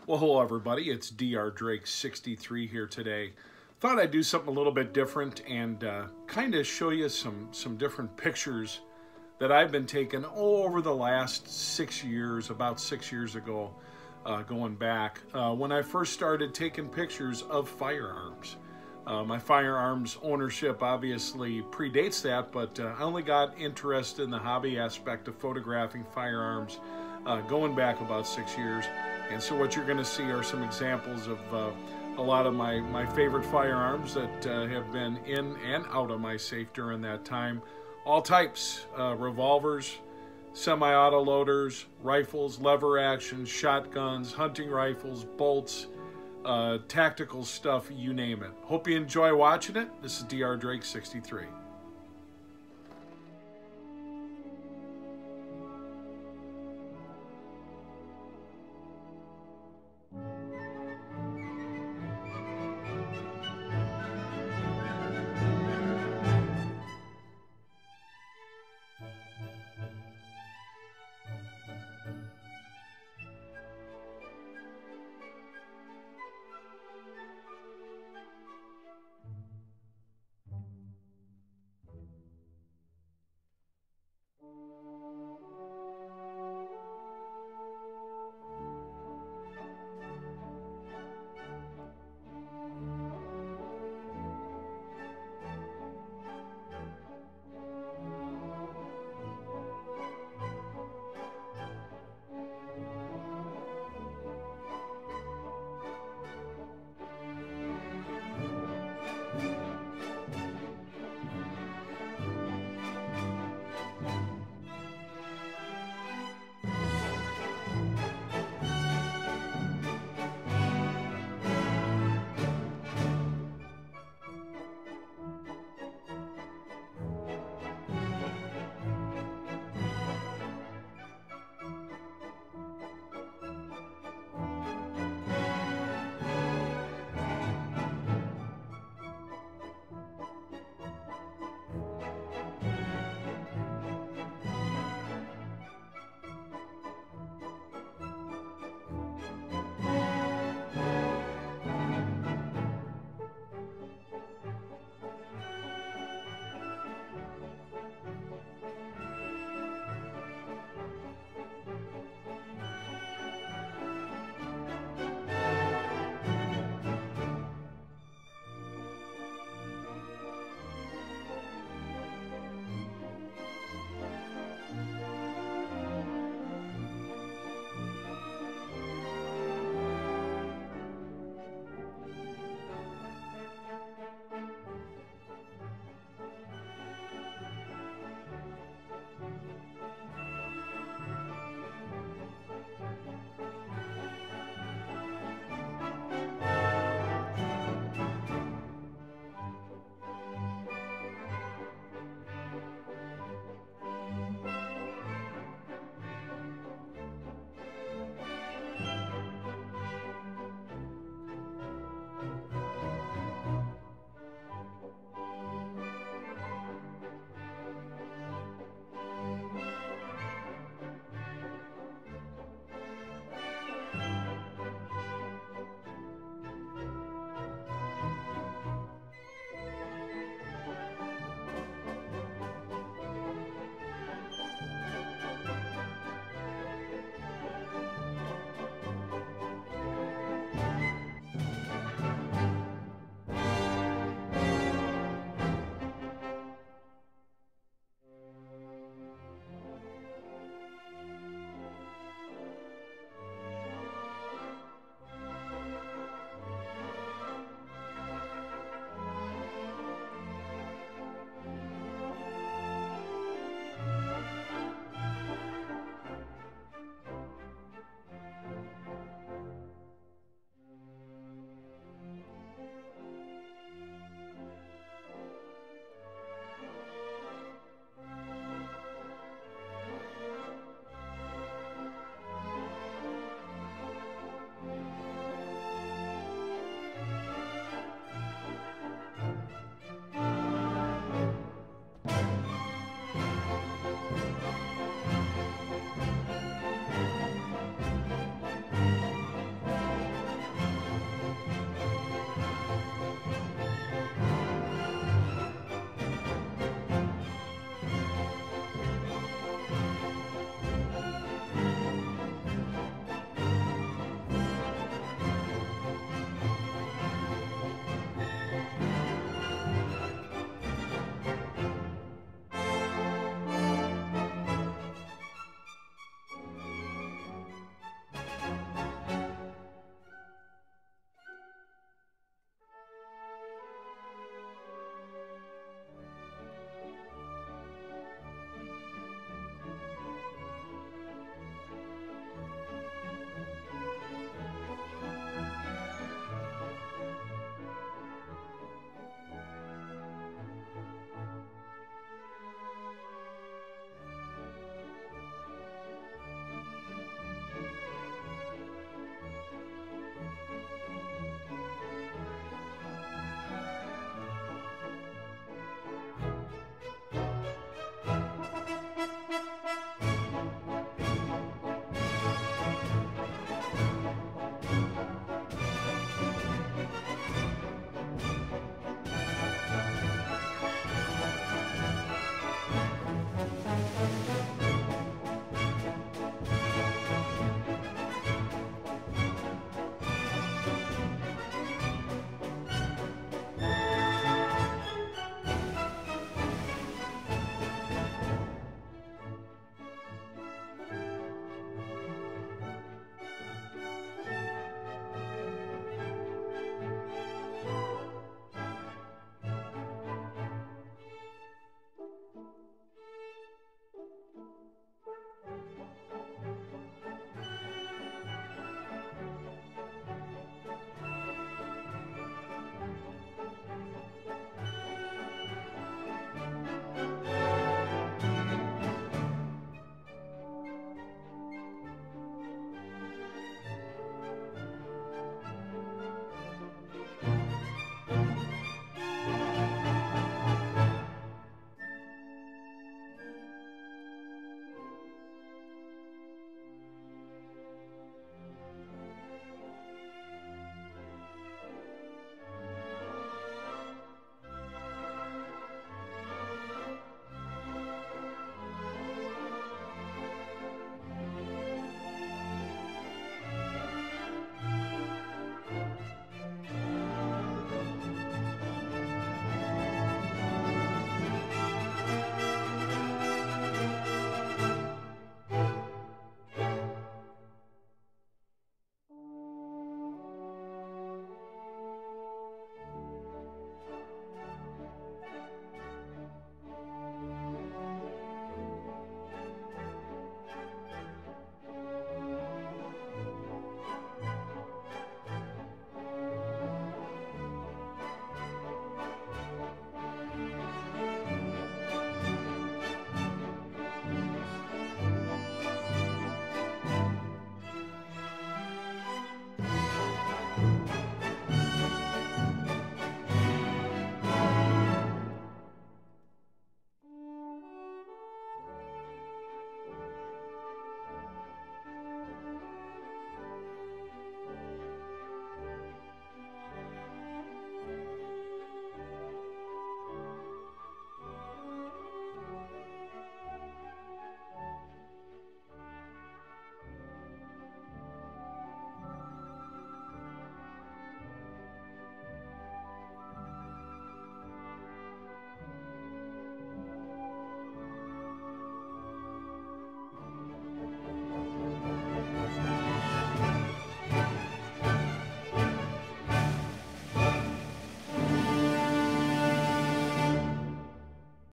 Well, hello everybody, it's Dr. Drake 63 here today. Thought I'd do something a little bit different and kind of show you some different pictures that I've been taking over the last 6 years, about 6 years ago, going back, when I first started taking pictures of firearms. My firearms ownership obviously predates that, but I only got interested in the hobby aspect of photographing firearms going back about 6 years. And so what you're going to see are some examples of a lot of my favorite firearms that have been in and out of my safe during that time. All types, revolvers, semi-auto loaders, rifles, lever action, shotguns, hunting rifles, bolts, tactical stuff, you name it. Hope you enjoy watching it. This is Dr. Drake 63.